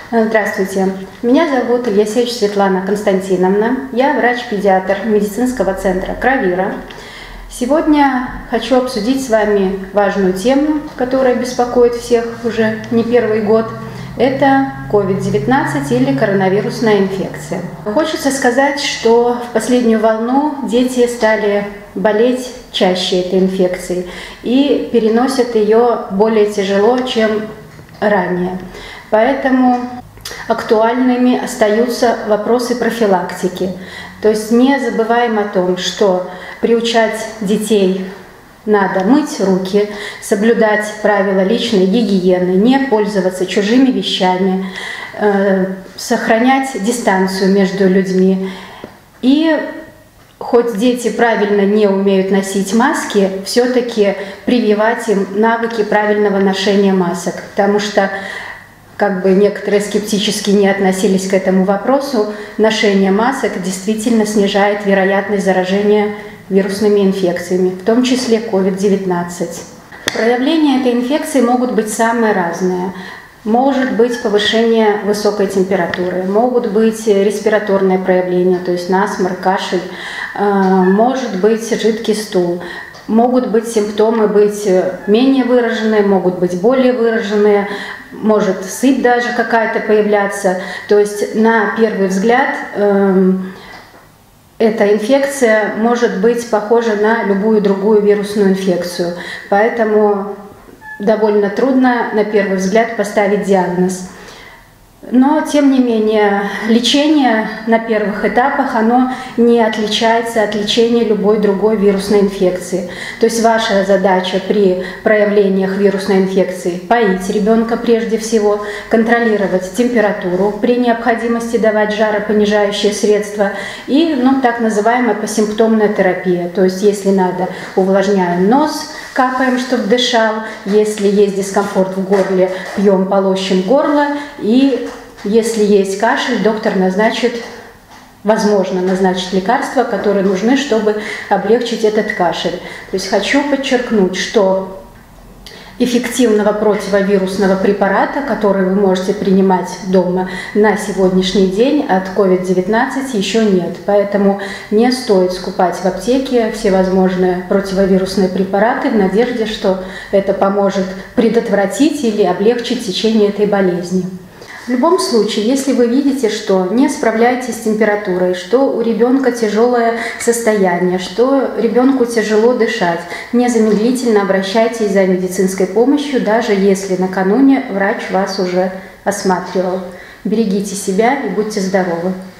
Здравствуйте. Меня зовут Ильясевич Светлана Константиновна. Я врач-педиатр медицинского центра Кравира. Сегодня хочу обсудить с вами важную тему, которая беспокоит всех уже не первый год. Это COVID-19 или коронавирусная инфекция. Хочется сказать, что в последнюю волну дети стали болеть чаще этой инфекцией и переносят ее более тяжело, чем ранее. Поэтому актуальными остаются вопросы профилактики. То есть не забываем о том, что приучать детей надо мыть руки, соблюдать правила личной гигиены, не пользоваться чужими вещами, сохранять дистанцию между людьми. И хоть дети правильно не умеют носить маски, все-таки прививать им навыки правильного ношения масок, потому что как бы некоторые скептически не относились к этому вопросу, ношение масок действительно снижает вероятность заражения вирусными инфекциями, в том числе COVID-19. Проявления этой инфекции могут быть самые разные. Может быть повышение высокой температуры, могут быть респираторные проявления, то есть насморк, кашель, может быть жидкий стул. Могут быть симптомы быть менее выраженные, могут быть более выраженные, может сыпь даже какая-то появляться. То есть на первый взгляд эта инфекция может быть похожа на любую другую вирусную инфекцию. Поэтому довольно трудно на первый взгляд поставить диагноз. Но, тем не менее, лечение на первых этапах, оно не отличается от лечения любой другой вирусной инфекции. То есть ваша задача при проявлениях вирусной инфекции – поить ребенка прежде всего, контролировать температуру, при необходимости давать жаропонижающие средства и так называемая посимптомная терапия. То есть, если надо, увлажняем нос, капаем, чтобы дышал. Если есть дискомфорт в горле, пьем, полощем горло. И если есть кашель, доктор возможно, назначит лекарства, которые нужны, чтобы облегчить этот кашель. То есть хочу подчеркнуть, что эффективного противовирусного препарата, который вы можете принимать дома на сегодняшний день от COVID-19 еще нет. Поэтому не стоит скупать в аптеке всевозможные противовирусные препараты в надежде, что это поможет предотвратить или облегчить течение этой болезни. В любом случае, если вы видите, что не справляетесь с температурой, что у ребенка тяжелое состояние, что ребенку тяжело дышать, незамедлительно обращайтесь за медицинской помощью, даже если накануне врач вас уже осматривал. Берегите себя и будьте здоровы.